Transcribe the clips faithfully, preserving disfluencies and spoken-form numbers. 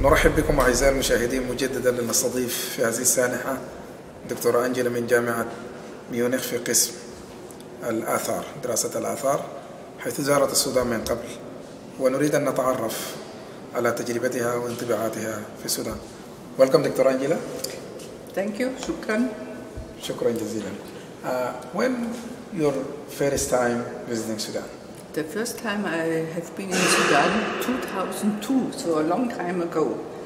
نرحب بكم أعزائي المشاهدين مجددا لنستضيف في هذه السانحة دكتورة أنجيلا من جامعة ميونخ في قسم الآثار، دراسة الآثار، حيث زارت السودان من قبل، ونريد أن نتعرف على تجربتها وانطباعاتها في السودان. Welcome دكتورة أنجيلا. Thank you. شكرا. شكرا جزيلا. Uh, when your first time visiting Sudan? The first time I have been in Sudan, two thousand two, so a long time ago,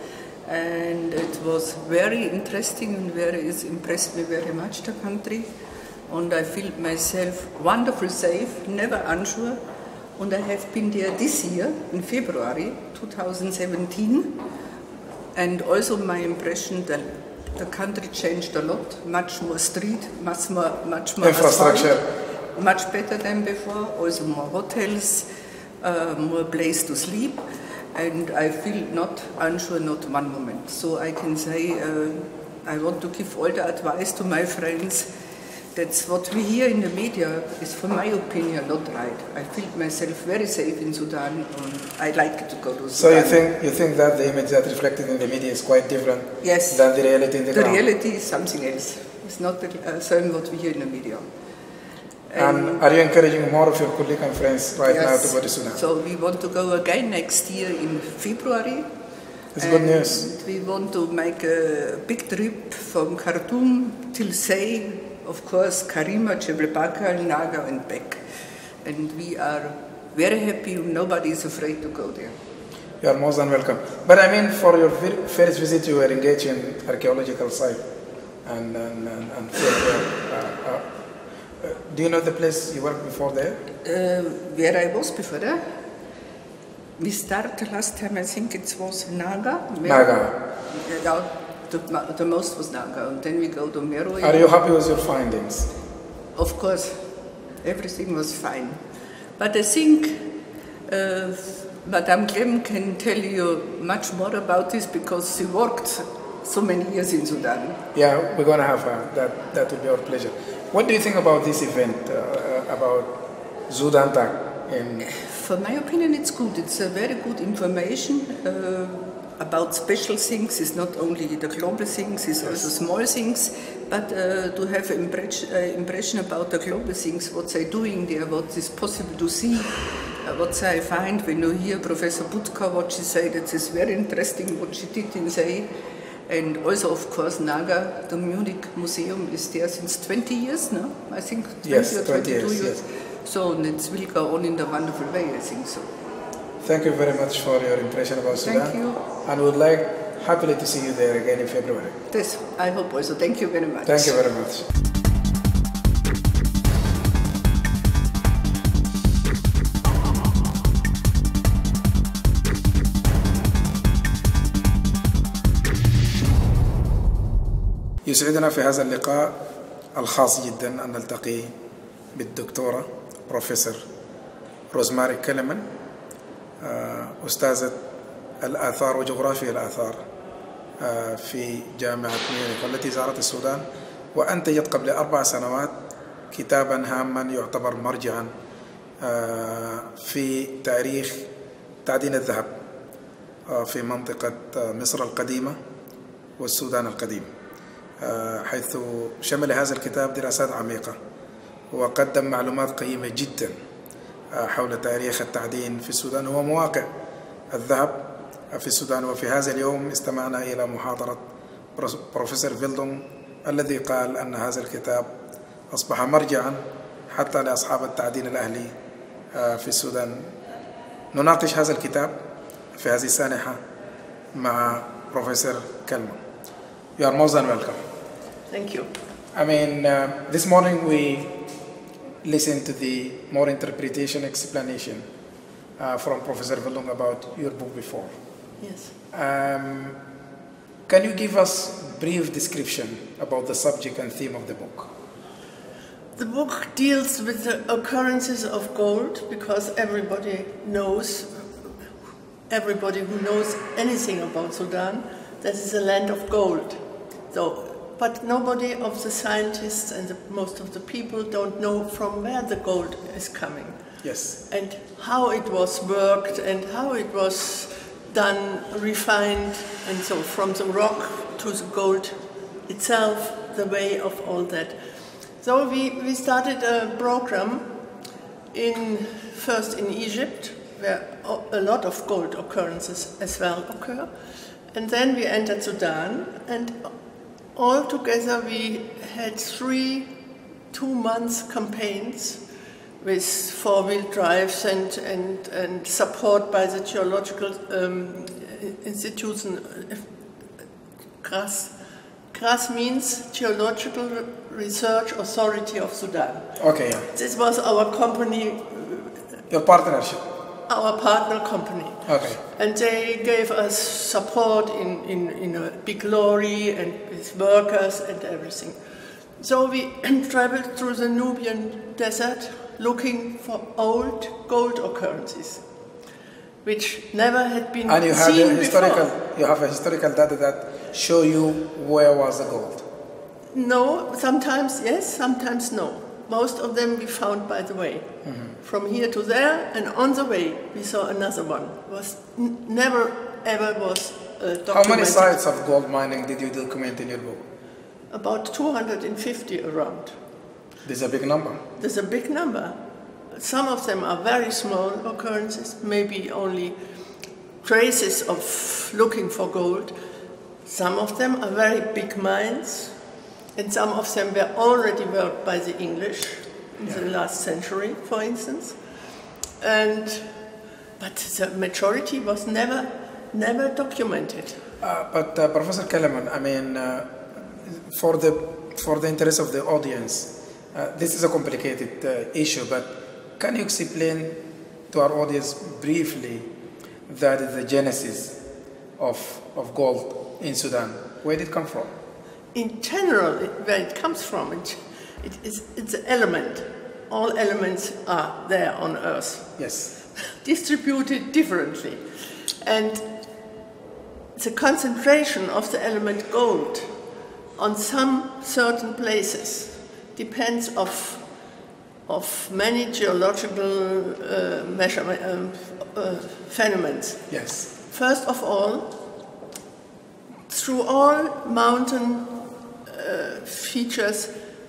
and it was very interesting and very it impressed me very much the country, and I feel myself wonderfully safe, never unsure, and I have been there this year in February two thousand seventeen, and also my impression that the country changed a lot, much more street, much more, much more infrastructure. asphalt. Much better than before, also more hotels, uh, more place to sleep, and I feel not unsure, not one moment. So I can say, uh, I want to give all the advice to my friends. That's what we hear in the media is, for my opinion, not right. I feel myself very safe in Sudan, and I like to go to Sudan. So you think you think that the image that reflected in the media is quite different yes. than the reality in the, the ground? The reality is something else. It's not the uh, same what we hear in the media. And are you encouraging more of your colleagues and friends right yes. now to go to Sudan? So we want to go again next year in February. It's good news. We want to make a big trip from Khartoum till Say, of course, Karima, Jebel Bakr, Naga and back. And we are very happy, nobody is afraid to go there. You are most than welcome. But I mean, for your first visit, you were engaged in archaeological site and, and, and, and uh, uh, Uh, do you know the place you worked before there? Uh, where I was before there? We started last time, I think it was Naga. Naga. Yeah, the, the most was Naga, and then we go to Meroe. Are you happy with your findings? Of course, everything was fine. But I think uh, Madame Clem can tell you much more about this because she worked so many years in Sudan. Yeah, we're going to have her. That, that will be our pleasure. What do you think about this event, uh, about Sudan Tag? In For my opinion, it's good. It's a very good information uh, about special things. It's not only the global things, it's yes. also small things. But uh, to have an impression, uh, impression about the global things, what they're doing there, what is possible to see, uh, what I find when you hear Professor Budka, what she said, it is very interesting what she did in say. And also, of course, Naga, the Munich Museum, is there since twenty years now, I think, twenty yes, or twenty-two years, years. Yes. So it will go on in a wonderful way, I think so. Thank you very much for your impression about Sudan. Thank you. And we would like happily to see you there again in February. Yes, I hope also. Thank you very much. Thank you very much. يسعدنا في هذا اللقاء الخاص جدا أن نلتقي بالدكتورة بروفيسور روزماري كلمان، أستاذة الآثار وجغرافيا الآثار في جامعة ميونخ، والتي زارت السودان وأنتجت قبل أربع سنوات كتابا هاما يعتبر مرجعا في تاريخ تعدين الذهب في منطقة مصر القديمة والسودان القديم، حيث شمل هذا الكتاب دراسات عميقة وقدم معلومات قيمة جدا حول تاريخ التعدين في السودان ومواقع الذهب في السودان. وفي هذا اليوم استمعنا إلى محاضرة بروفيسور فيلدونغ الذي قال أن هذا الكتاب أصبح مرجعا حتى لأصحاب التعدين الأهلي في السودان. نناقش هذا الكتاب في هذه السانحة مع بروفيسور كلمان. You are most than welcome. Thank you. I mean, uh, this morning we listened to the more interpretation explanation uh, from Professor Villung about your book before. Yes. Um, can you give us a brief description about the subject and theme of the book? The book deals with the occurrences of gold because everybody knows, everybody who knows anything about Sudan, that is a land of gold. So, but nobody of the scientists and the, most of the people don't know from where the gold is coming. Yes. And how it was worked and how it was done, refined, and so from the rock to the gold itself, the way of all that. So we, we started a program in first in Egypt, where a lot of gold occurrences as well occur, and then we entered Sudan, and all together we had three two-month campaigns with four-wheel drives and, and, and support by the geological um, institution. C R A S. C R A S means Geological Research Authority of Sudan. Okay, yeah. This was our company. Your partnership. Our partner company. Okay. And they gave us support in, in, in a big lorry and with workers and everything. So we traveled through the Nubian desert looking for old gold occurrences, which never had been and you have seen a historical, before. You have a historical data that show you where was the gold? No, sometimes yes, sometimes no. Most of them we found by the way. Mm-hmm. From here to there, and on the way we saw another one. Was n never ever was uh, documented. How many sites of gold mining did you document in your book? About two hundred fifty around. This is a big number. There's a big number. Some of them are very small occurrences, maybe only traces of looking for gold. Some of them are very big mines, and some of them were already worked by the English in yeah. the last century, for instance. And, but the majority was never, never documented. Uh, but uh, Professor Kellerman, I mean, uh, for the for the interest of the audience, uh, this is a complicated uh, issue. But can you explain to our audience briefly that is the genesis of of gold in Sudan? Where did it come from? In general, it, where it comes from, it, it is, it's an element. All elements are there on Earth. Yes. Distributed differently. And the concentration of the element gold on some certain places depends of, of many geological uh, measurement, um, uh, phenomena. Yes. First of all, through all mountain uh, features,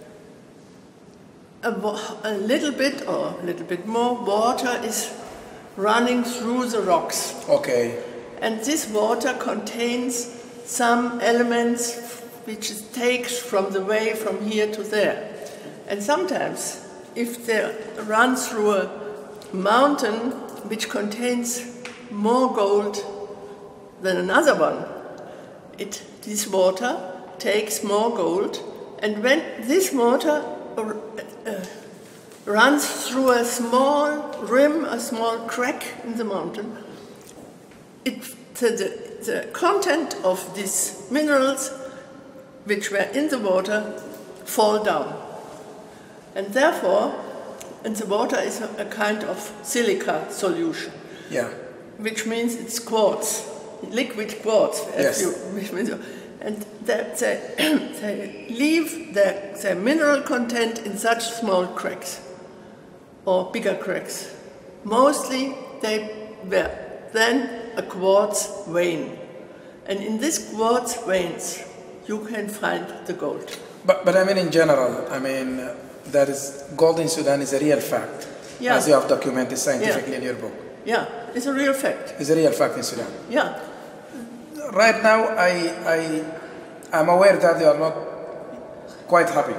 a, a little bit or a little bit more water is running through the rocks. Okay. And this water contains some elements which it takes from the way from here to there. And sometimes, if they run through a mountain which contains more gold than another one, it, this water takes more gold, and when this water uh, uh, runs through a small rim, a small crack in the mountain, it, the, the, the content of these minerals which were in the water fall down. And therefore, and the water is a, a kind of silica solution. Yeah. Which means it's quartz, liquid quartz. Yes. You, which means, and they, they, they leave their, their mineral content in such small cracks, or bigger cracks. Mostly they were then a quartz vein. And in these quartz veins, you can find the gold. But, but I mean in general, I mean, uh, that is, gold in Sudan is a real fact, yeah. as you have documented scientifically yeah. in your book. Yeah, it's a real fact. It's a real fact in Sudan. Yeah. Right now, I, I, I'm aware that you are not quite happy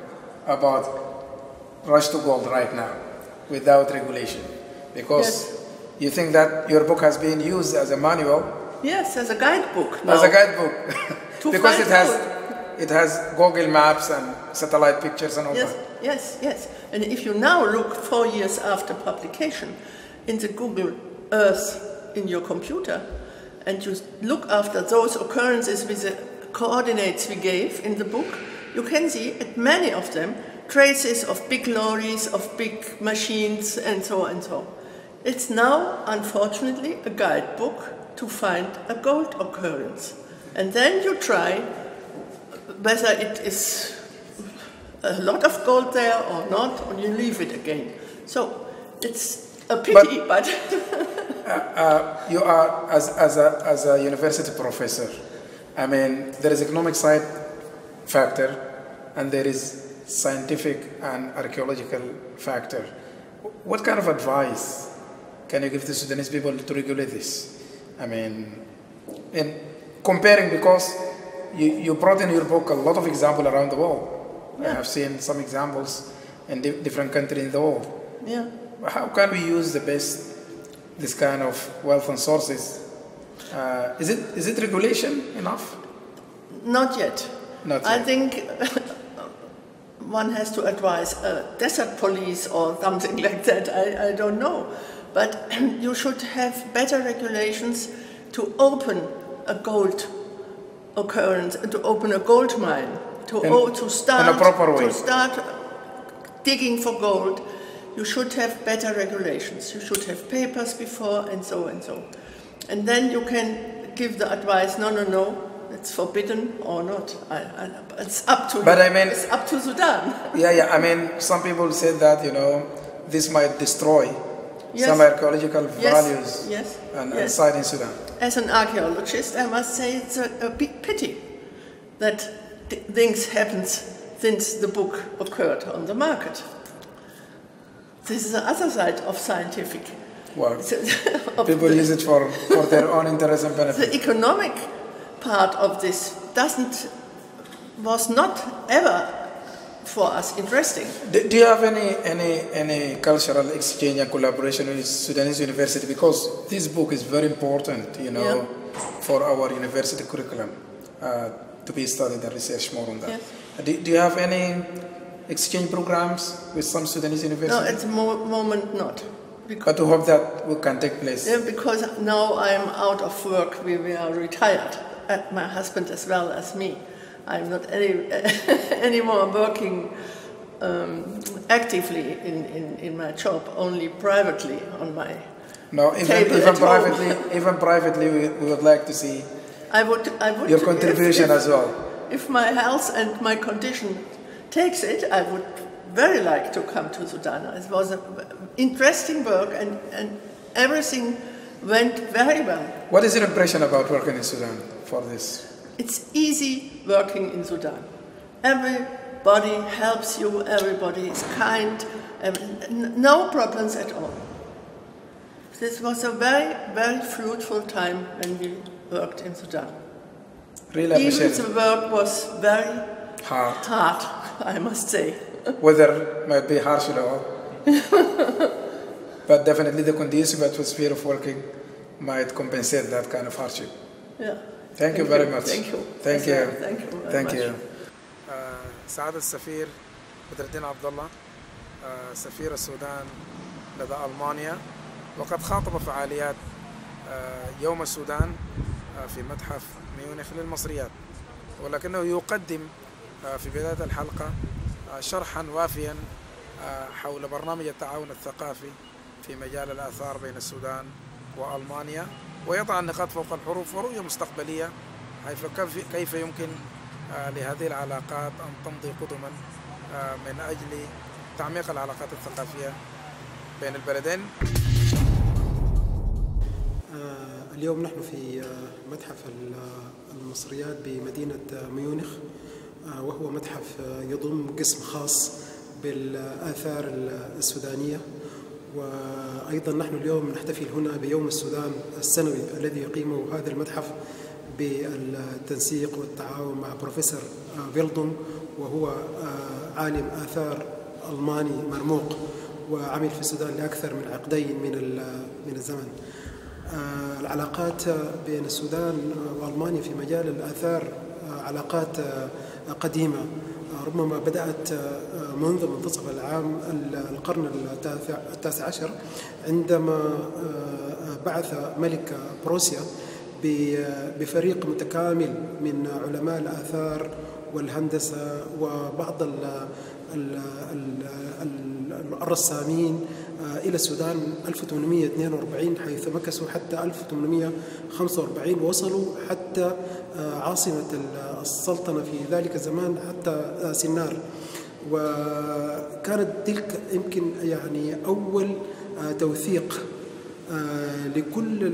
about rush to gold right now, without regulation, because yes. you think that your book has been used as a manual. Yes, as a guidebook. Now. As a guidebook, because it has, it has Google Maps and satellite pictures and all yes, that. Yes, yes. And if you now look four years after publication in the Google Earth in your computer, and you look after those occurrences with the coordinates we gave in the book, you can see at many of them traces of big lorries, of big machines, and so on and so on. It's now, unfortunately, a guidebook to find a gold occurrence. And then you try whether it is a lot of gold there or not, and you leave it again. So it's a pity, but... but uh, uh, you are, as, as, a, as a university professor, I mean, there is economic side factor, and there is scientific and archaeological factor. What kind of advice can you give to Sudanese people to regulate this? I mean, in comparing, because you, you brought in your book a lot of examples around the world. Yeah. I have seen some examples in di different countries in the world. Yeah. How can we use the best, this kind of wealth and sources? Uh, is it is it regulation enough? Not yet. Not yet. I think one has to advise a desert police or something like that. I, I don't know. But you should have better regulations to open a gold occurrence, to open a gold mine, to, in, oh, to, start, in a proper way. to start digging for gold. You should have better regulations. You should have papers before and so and so. And then you can give the advice, no, no, no, it's forbidden or not. I, I, it's up to but I mean, it's up to Sudan. Yeah, yeah. I mean, some people said that, you know, this might destroy yes. some archaeological yes. values yes. and, yes. and site in Sudan. As an archaeologist, I must say it's a, a big pity that th things happened since the book occurred on the market. This is the other side of scientific. Well, of people the, use it for, for their own interest and benefit. The economic part of this doesn't, was not ever for us interesting. Do, do you have any, any, any cultural exchange and collaboration with Sudanese University? Because this book is very important, you know, yeah. for our university curriculum uh, to be studied and researched more on that. Yes. Do, do you have any exchange programs with some Sudanese universities? No, at the mo moment not. Because but to hope that will can take place. Yeah, because now I'm out of work. We, we are retired, uh, my husband as well as me. I'm not any anymore working um, actively in, in, in my job, only privately on my no, even, table even at privately, home. even privately, we, we would like to see I would, I would, your contribution if, if, as well. If my health and my condition takes it, I would very like to come to Sudan. It was an interesting work, and, and everything went very well. What is your impression about working in Sudan for this? It's easy working in Sudan. Everybody helps you, everybody is kind, no problems at all. This was a very, very fruitful time when we worked in Sudan. Really appreciate Even the work was very hard. hard, I must say. Weather might be harsh at all. But definitely the conducive atmosphere of working might compensate that kind of hardship. Yeah. Thank, Thank you very much. Thank you. Thank you. Thank you very Thank much. you. سعادة السفير بدر الدين عبد الله سفير السودان لدى ألمانيا، وقد خاطب فعاليات يوم السودان في متحف ميونخ للمصريات، ولكنه يقدم في بداية الحلقة شرحا وافيا حول برنامج التعاون الثقافي في مجال الآثار بين السودان وألمانيا، ويضع النقاط فوق الحروف ورؤية مستقبلية حيث كيف يمكن لهذه العلاقات أن تمضي قدما من أجل تعميق العلاقات الثقافية بين البلدين. اليوم نحن في متحف المصريات بمدينة ميونخ، وهو متحف يضم قسم خاص بالآثار السودانية، وأيضا نحن اليوم نحتفل هنا بيوم السودان السنوي الذي يقيمه هذا المتحف بالتنسيق والتعاون مع بروفيسور فيلدوم، وهو عالم آثار ألماني مرموق وعمل في السودان لأكثر من عقدين من من الزمن. العلاقات بين السودان وألمانيا في مجال الآثار علاقات قديمة، ربما بدأت منذ منتصف العام القرن التاسع عشر عندما بعث ملك بروسيا بفريق متكامل من علماء الآثار والهندسة وبعض الرسامين إلى السودان ألف وثمانمئة واثنين وأربعين، حيث مكثوا حتى ألف وثمانمئة وخمسة وأربعين، وصلوا حتى عاصمة السلطنة في ذلك الزمان حتى سنار. وكانت تلك يمكن يعني أول توثيق لكل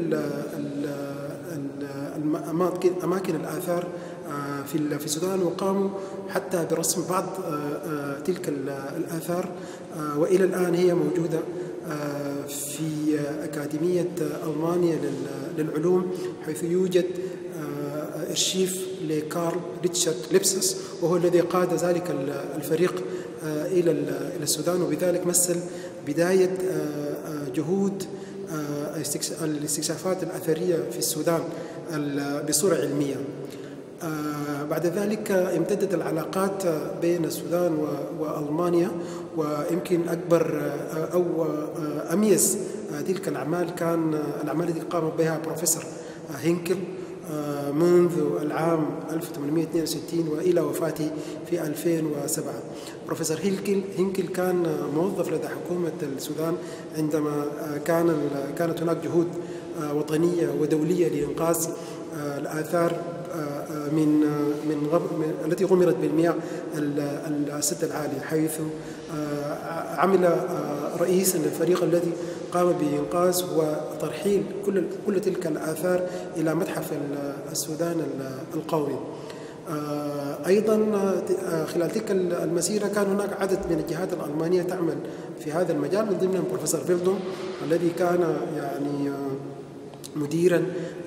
أماكن الآثار في السودان، وقاموا حتى برسم بعض تلك الآثار، وإلى الآن هي موجودة في أكاديمية ألمانيا للعلوم، حيث يوجد أرشيف لكارل ريتشارد ليبسس، وهو الذي قاد ذلك الفريق إلى السودان، وبذلك مثل بداية جهود الاستكشافات الأثرية في السودان بصورة علمية. بعد ذلك امتدت العلاقات بين السودان وألمانيا، ويمكن أكبر أو أميز تلك الأعمال كان الأعمال التي قام بها بروفيسور هينكل منذ العام ألف وثمانمائة واثنين وستين وإلى وفاته في ألفين وسبعة. بروفيسور هينكل هينكل كان موظف لدى حكومة السودان عندما كان كانت هناك جهود وطنية ودولية لإنقاذ الآثار من من, غم من التي غمرت بالمياه السد العالي، حيث عمل رئيسا للفريق الذي قام بإنقاذ وترحيل كل كل تلك الآثار إلى متحف السودان القومي. أيضا خلال تلك المسيرة كان هناك عدد من الجهات الألمانية تعمل في هذا المجال، من ضمنهم بروفيسور فيلدون الذي كان يعني مديرا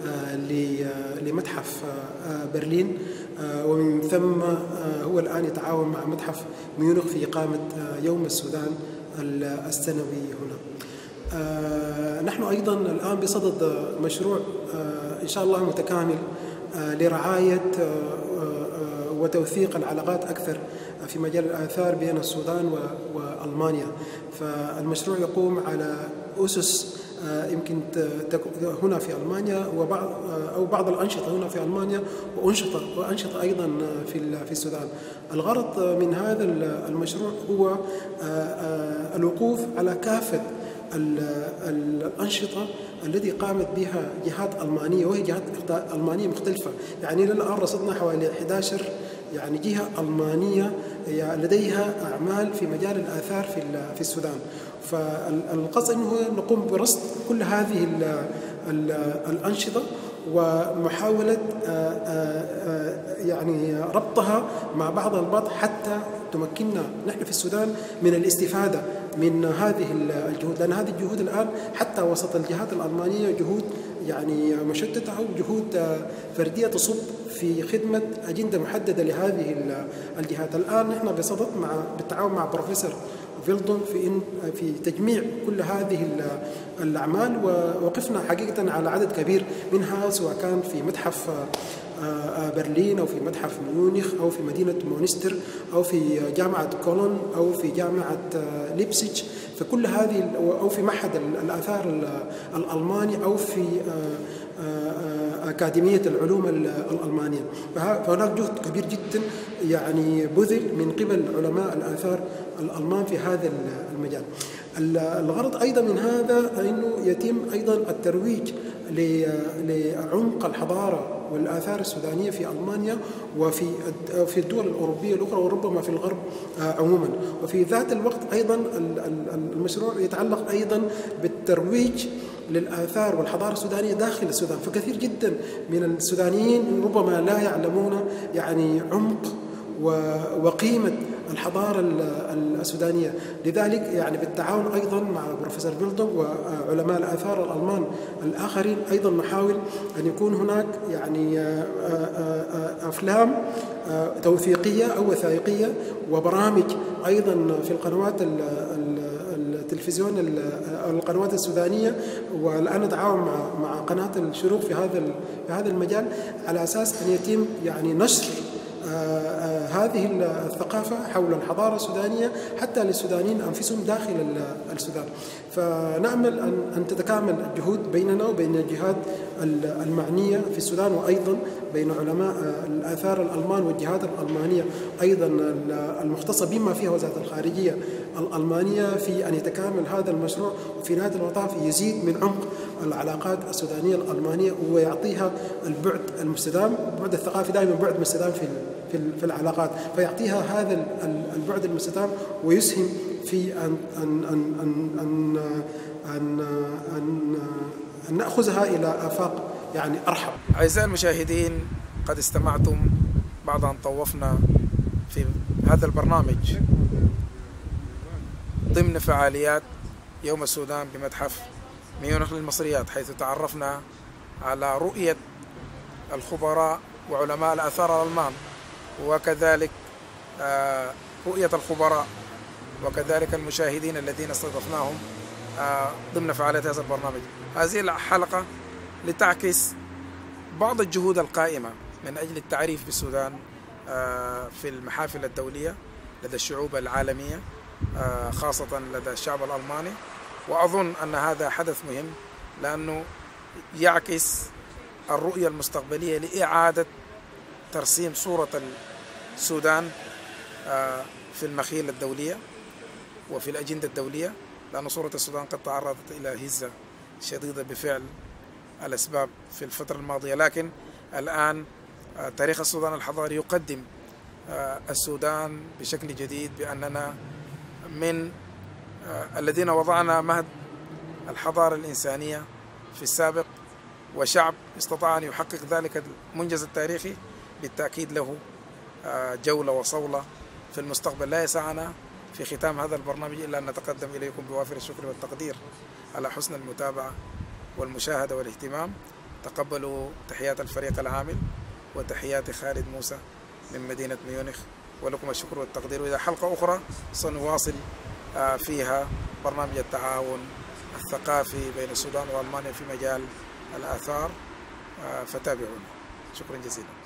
لمتحف برلين، ومن ثم هو الآن يتعاون مع متحف ميونخ في إقامة يوم السودان السنوي هنا. نحن أيضا الآن بصدد مشروع إن شاء الله متكامل لرعاية وتوثيق العلاقات أكثر في مجال الآثار بين السودان وألمانيا. فالمشروع يقوم على أسس يمكن هنا في ألمانيا وبعض أو بعض الأنشطة هنا في ألمانيا، وأنشطة وأنشطة أيضا في في السودان. الغرض من هذا المشروع هو الوقوف على كافة الأنشطة التي قامت بها جهات ألمانية، وهي جهات ألمانية مختلفة. يعني الآن رصدنا حوالي أحد عشر يعني جهة ألمانية لديها أعمال في مجال الآثار في في السودان. فالقصد أنه نقوم برصد كل هذه الأنشطة ومحاولة يعني ربطها مع بعض البعض حتى تمكننا نحن في السودان من الاستفادة من هذه الجهود، لأن هذه الجهود الآن حتى وسط الجهات الألمانية جهود يعني مشتتة أو جهود فردية تصب في خدمة أجندة محددة لهذه الجهات. الآن نحن بصدد مع بالتعاون مع بروفيسور فيلدون في إن في تجميع كل هذه الأعمال، ووقفنا حقيقة على عدد كبير منها، سواء كان في متحف برلين أو في متحف ميونخ أو في مدينة مونستر أو في جامعة كولون أو في جامعة ليبسيج، فكل هذه أو في معهد الآثار الألماني أو في أكاديمية العلوم الألمانية. فهناك جهد كبير جدا يعني بذل من قبل علماء الآثار الألمان في هذا المجال. الغرض أيضا من هذا أنه يتم أيضا الترويج لعمق الحضارة والآثار السودانية في ألمانيا وفي في الدول الأوروبية الأخرى وربما في الغرب عموما. وفي ذات الوقت أيضا المشروع يتعلق أيضا بالترويج للآثار والحضارة السودانية داخل السودان، فكثير جدا من السودانيين ربما لا يعلمون يعني عمق وقيمة الحضارة السودانية. لذلك يعني بالتعاون أيضا مع بروفيسور فيلدون وعلماء الآثار الألمان الآخرين أيضا نحاول أن يكون هناك يعني أفلام توثيقية أو وثائقية وبرامج أيضا في القنوات التلفزيون القنوات السودانية، والآن نتعاون مع مع قناة الشروق في هذا في هذا المجال على أساس أن يتم يعني نشر هذه الثقافة حول الحضارة السودانية حتى للسودانيين أنفسهم داخل السودان. فنأمل أن أن تتكامل الجهود بيننا وبين الجهات المعنية في السودان، وأيضا بين علماء الآثار الألمان والجهات الألمانية أيضا المختصة بما فيها وزارة الخارجية الألمانية في أن يتكامل هذا المشروع، وفي نهاية المطاف يزيد من عمق العلاقات السودانية الألمانية ويعطيها البعد المستدام. البعد الثقافي دائما بعد مستدام في في العلاقات، فيعطيها هذا البعد المستدام ويسهم في أن أن أن أن أن أن, أن, أن نأخذها إلى آفاق يعني أرحب. أعزائي المشاهدين، قد استمعتم بعد أن طوفنا في هذا البرنامج ضمن فعاليات يوم السودان بمتحف ميونخ للمصريات، حيث تعرفنا على رؤية الخبراء وعلماء الآثار الألمان، وكذلك رؤية الخبراء وكذلك المشاهدين الذين استضفناهم ضمن فعاليات هذا البرنامج. هذه الحلقة لتعكس بعض الجهود القائمة من أجل التعريف بالسودان في المحافل الدولية لدى الشعوب العالمية، خاصة لدى الشعب الألماني. وأظن أن هذا حدث مهم لأنه يعكس الرؤية المستقبلية لإعادة ترسيم صورة السودان في المخيلة الدولية وفي الأجندة الدولية، لأن صورة السودان قد تعرضت إلى هزة شديدة بفعل الأسباب في الفترة الماضية. لكن الآن تاريخ السودان الحضاري يقدم السودان بشكل جديد بأننا من الذين وضعنا مهد الحضارة الإنسانية في السابق، وشعب استطاع أن يحقق ذلك المنجز التاريخي بالتأكيد له جولة وصولة في المستقبل. لا يسعنا في ختام هذا البرنامج إلا أن نتقدم إليكم بوافر الشكر والتقدير على حسن المتابعة والمشاهدة والاهتمام. تقبلوا تحيات الفريق العامل وتحيات خالد موسى من مدينة ميونخ، ولكم الشكر والتقدير. وإذا حلقة أخرى سنواصل فيها برنامج التعاون الثقافي بين السودان وألمانيا في مجال الآثار، فتابعونا. شكرا جزيلا.